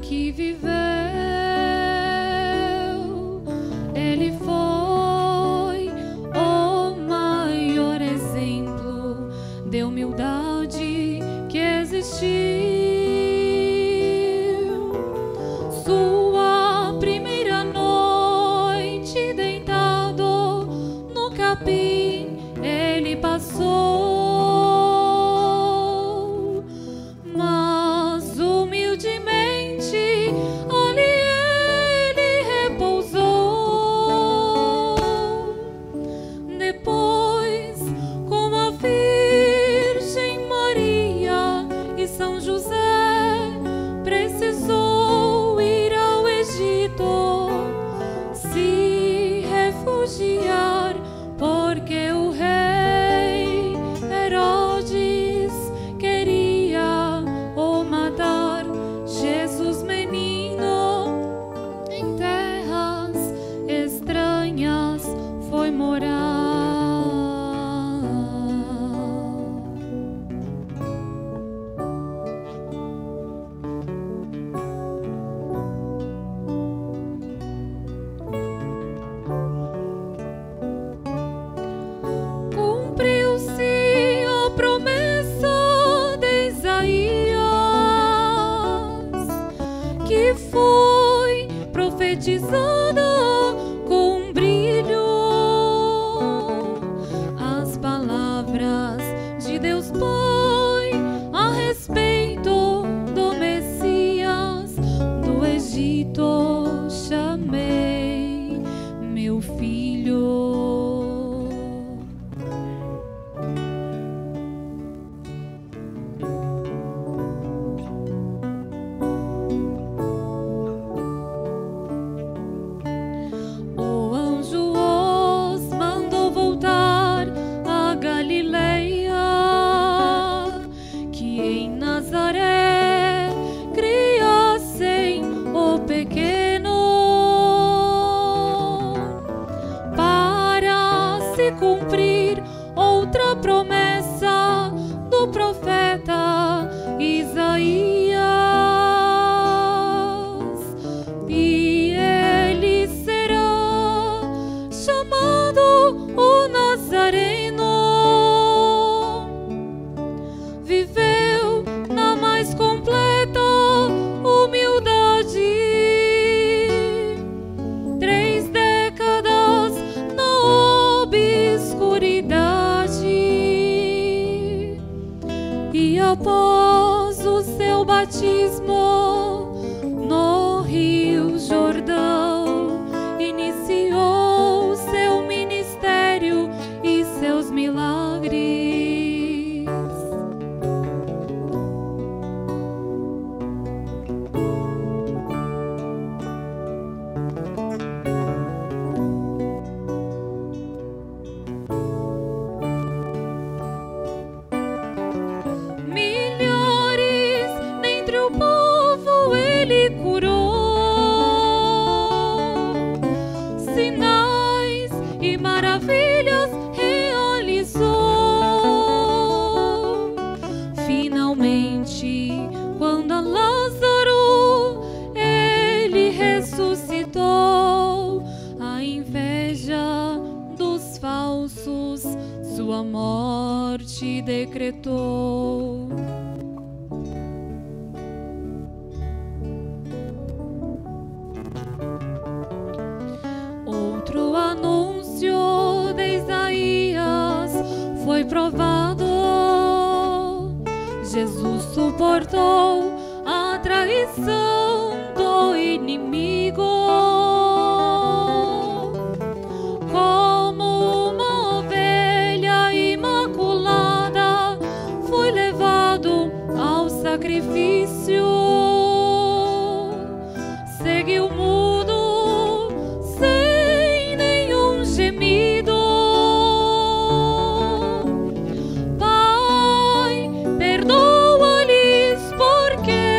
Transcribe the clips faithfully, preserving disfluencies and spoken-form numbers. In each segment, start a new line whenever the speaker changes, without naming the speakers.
que viveu, ele foi o maior exemplo de humildade que existiu. Sua primeira noite deitado no capim ele passou, mas humildemente ali ele repousou. Depois, com a Virgem Maria e São José, precisou ir ao Egito, se refugiar, porque o rei Herodes queria o matar. Jesus menino em terras estranhas foi morar. Cumpriu-se a promessa de Isaías, que foi profetizada com brilho. As palavras de Deus Pai a respeito do Messias do Egito: chamei meu filho. O anjo os mandou voltar a Galileia, que em Nazaré criassem o pequeno, para se cumprir outra promessa do profeta Isaías. E ele será chamado o Nazareno. Viveu na mais completa humildade, três décadas na obscuridade, e após o seu batismo no Rio Jordão, iniciou seu ministério e seus milagres. Milhares dentre o povo ele curou, sinais e maravilhas realizou. Finalmente, quando a Lázaro ele ressuscitou, a inveja dos falsos sua morte decretou. Outro anúncio de Isaías foi provado. Jesus suportou a traição do inimigo, como uma ovelha imaculada foi levado ao sacrifício. Seguiu mudo, sem nenhum gemido. Pai, perdoa-lhes, porque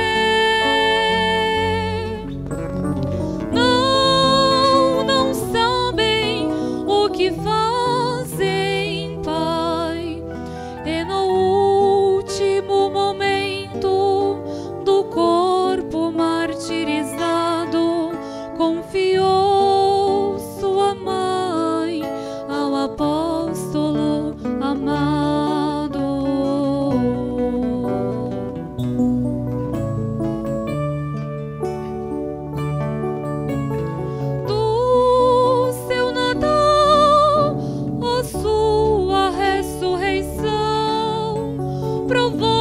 não, não sabem o que fazem, Pai. E no último momento do provou